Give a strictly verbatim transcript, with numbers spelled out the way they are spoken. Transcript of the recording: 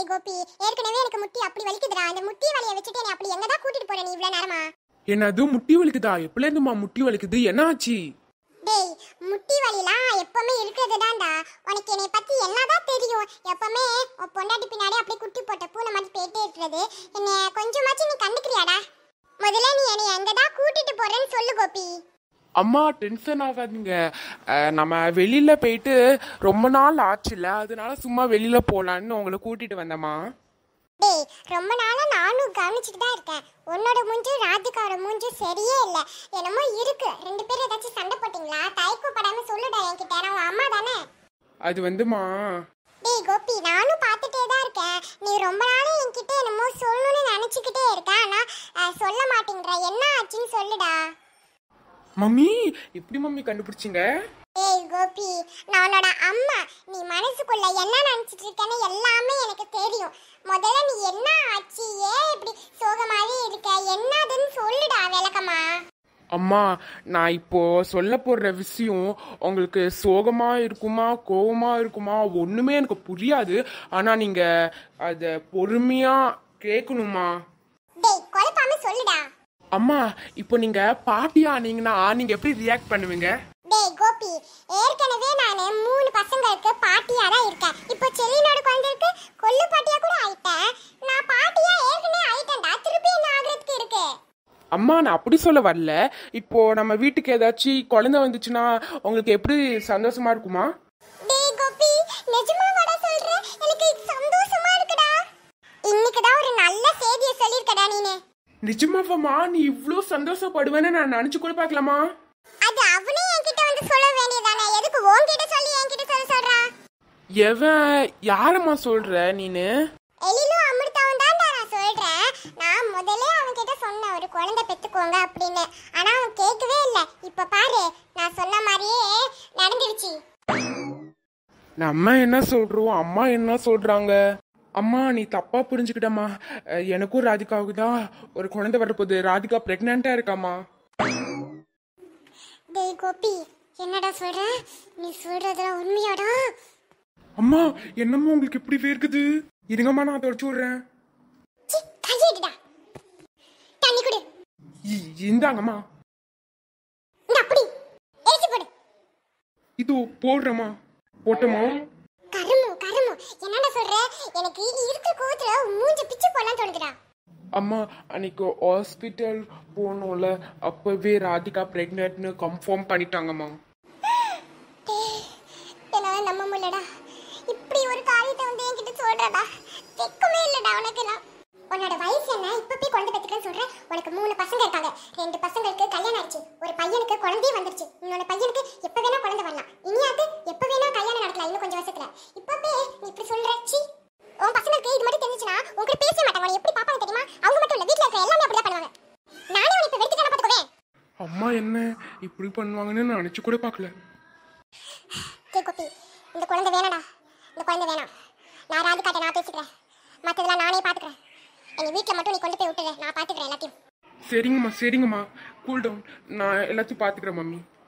கோபி, ஏற்கனவே எனக்கு முட்டி அப்படி வலிக்குதுடா. அந்த முட்டி வலியை வச்சுட்டு நீ அப்படி எங்கதான் கூட்டிட்டு போற நீ இவ்வளவு நேரமா? என்னது முட்டி வலிக்குதா? எப்பல இருந்துமா முட்டி வலிக்குது? என்ன ஆச்சு? டேய், முட்டி வலிலாம் எப்பவுமே இருக்கிறதுதான்டா. உனக்கு என்னை பத்தி என்னதான் தெரியும்? எப்பவுமே உன் பொண்டாட்டி பின்னாடி அப்படியே குட்டி போட்ட பூனை மாதிரி போயிட்டே இருக்கிறது. என்ன கொஞ்சமாச்சும் நீ கண்டுக்கிறியாடா? முதல்ல நீ என்னை எங்கதான் கூட்டிட்டு போறேன்னு சொல்லு கோபி. அம்மா டென்ஷன் ஆகாதீங்க. நம்ம வெளியில போயிட்டு ரொம்ப நாள் ஆச்சுல, அதனால சும்மா வெளியில போலான்னு உங்களை கூட்டிட்டு வந்தம்மா. டேய், ரொம்ப நாளா நானும் கவனிச்சுட்டு தான் இருக்கேன். உன்னோட மூஞ்சும் ராதிகாவோட மூஞ்சும் சரியே இல்லை. என்னமோ இருக்கு. ரெண்டு பேரும் ஏதாச்சும் சண்டை போட்டீங்களா? தயக்கப்படாம சொல்லுடா என்கிட்ட. நான் அம்மா தானே. அது வந்துமா. டேய் கோபி, நானும் பார்த்துட்டே தான் இருக்கேன். நீ ரொம்ப நாளா என்கிட்ட என்னமோ சொல்லணும்னு நினைச்சுக்கிட்டே இருக்க. ஆனா சொல்ல மாட்டேங்கிற. என்ன ஆச்சுன்னு சொல்லுடா. மம்மி எப்படி மம்மி கண்டுபிடிச்சிங்க? ஏய் கோபி, நான் உன்னோட அம்மா. நீ மனசுக்குள்ள என்ன நினைச்சிட்டு இருக்கேன்னு எல்லாமே எனக்கு தெரியும். முதல்ல நீ என்ன ஆச்சு, ஏன் இப்படி சோகமாவே இருக்க, என்னதுன்னு சொல்லுடா விளக்கமா. அம்மா, நான் இப்போ சொல்ல போடுற விஷயம் உங்களுக்கு சோகமா இருக்குமா கோவமா இருக்குமா ஒண்ணுமே எனக்கு புரியாது. ஆனா நீங்க அத பொறுமையா கேட்கணுமா? டேய், குழப்பாம சொல்லுடா. அம்மா, இப்போ நீங்க பாட்டி ஆனீங்கன்னா நீங்க எப்படி ரியாக்ட் பண்ணுவீங்க? டேய் கோபி, ஏற்கனவே நானு மூணு பசங்களுக்கு பாட்டியா தான் இருக்கேன். இப்போ செல்லினோட குழந்தைக்கு கொள்ளு பாட்டியா கூட ஆயிட்டேன். நான் பாட்டியா ஏற்கனவே ஆயிட்டேன்டா. திருப்பி என்ன ஆகிறதுக்கு இருக்கு? அம்மா, நான் அப்படி சொல்ல வரல. இப்போ நம்ம வீட்டுக்கு ஏதாச்சும் குழந்தை வந்துச்சுன்னா உங்களுக்கு எப்படி சந்தோஷமா இருக்குமா? டேய் கோபி, நிஜமாவாடா சொல்ற? எனக்கு சந்தோஷமா இருக்குடா. இன்னைக்கு தான் ஒரு நல்ல செய்தியை சொல்லிருக்கடா நீனே. நிஜமாவா? நீ இவ்ளோ சந்தோஷப்படுவேன்னு நான் நினைச்சு கூட பார்க்கலாமா? அது அவனே என்கிட்ட வந்து சொல்ல வேண்டியதானே. எதுக்கு உன்கிட்ட சொல்லி என்கிட்ட சொல்ல சொல்றா? எவன்? யாரம்மா சொல்ற நீனு? எலிலும் அமிர்தாவும் தான்டா நான் சொல்றேன். நான் முதல்ல அவன்கிட்ட சொன்னேன் ஒரு குழந்தை பெத்துக்கோங்க அப்படின்னு. ஆனா அவன் கேட்கவே இல்லை. இப்ப பாரு, நான் சொன்ன மாதிரியே நடந்துருச்சு. நம்ம என்ன சொல்றோம், அம்மா என்ன சொல்றாங்க? அம்மா, நீ தப்பா புரிஞ்சுக்கிட்டம்மா. எனக்கும் ராதிகாவுக்கு தான் ஒரு குழந்தை வரப்போகுது. ராதிகா பிரெக்னண்டா இருக்காமா. டேய் கோபி, என்னடா சொல்ற? நீ சொல்றதுல உண்மையாடா? அம்மா, என்னம்மா உங்களுக்கு இப்படி வேர்க்குது? இருங்கம்மா, நான் தொடச்சு விடுறேன். கையெடுடா. தண்ணி குடு. இந்தாங்கம்மா. இந்த அப்படி ஏசி போடு. இது போடுறேம்மா. போட்டமா? கருமு கருமு, என்னடா சொல்ற? எனக்கு இருக்கிற கோவத்துல மூஞ்சி பிச்சு போடலாம் தோணுதுடா. அம்மா, அன்னைக்கு ஹாஸ்பிட்டல் போனோம்ல, அப்பவே ராதிகா பிரெக்னன்ட்னு கன்ஃபார்ம் பண்ணிட்டாங்கம்மா. என்னால நம்ப முடியலடா. இப்படி ஒரு காரியத்தை வந்து என்கிட்ட சொல்றடா. வெக்கமே இல்லடா உனக்குலாம். உன்னோட வயசு என்ன? இப்பவே குழந்தை பெத்துக்கன்னு சொல்ற? உனக்கு மூணு பசங்க இருக்காங்க. ரெண்டு பசங்களுக்கு கல்யாணம் ஆயிடுச்சு. ஒரு பையனுக்கு குழந்தையே வந்துருச்சு. இன்னொரு பையனுக்கு எப்ப வேணா குழந்தை வரலாம். இனியாவது எப்ப வேணா கல்யாணம் நடக்கலாம் இன்னும் கொஞ்சம் வருஷத்துல. இப்பவே நீ இப்படி சொல்ற? சி, உன் பசங்களுக்கு இது மட்டும் தெரிஞ்சுச்சுன்னா உங்ககிட்ட பேச மாட்டாங்க. உன்னை எப்படி பாப்பாங்க தெரியுமா? அவங்க மட்டும் இல்ல, வீட்டுல இருக்க எல்லாமே அப்படிதான் பண்ணுவாங்க. நானே உன்னை இப்ப வெறுத்துக்கான பாத்துக்கவே. அம்மா என்ன இப்படி பண்ணுவாங்கன்னு நான் நினைச்சு கூட பார்க்கல. கே கோபி, இந்த குழந்தை வேணாடா. இந்த குழந்தை வேணாம். நான் ராதிகாட்ட நான் பேசிக்கிறேன். மற்றதெல்லாம் நானே பாத்துக்கிறேன். எங்க வீட்டுல மட்டும் நீ கொண்டு போய் விட்டுரு. நான் பாத்துக்கிறேன் எல்லாத்தையும். சரிங்கம்மா சரிங்கம்மா, கூல் டவுன். நான் எல்லாத்தையும் பாத்துக்கிறேன் மம்மி.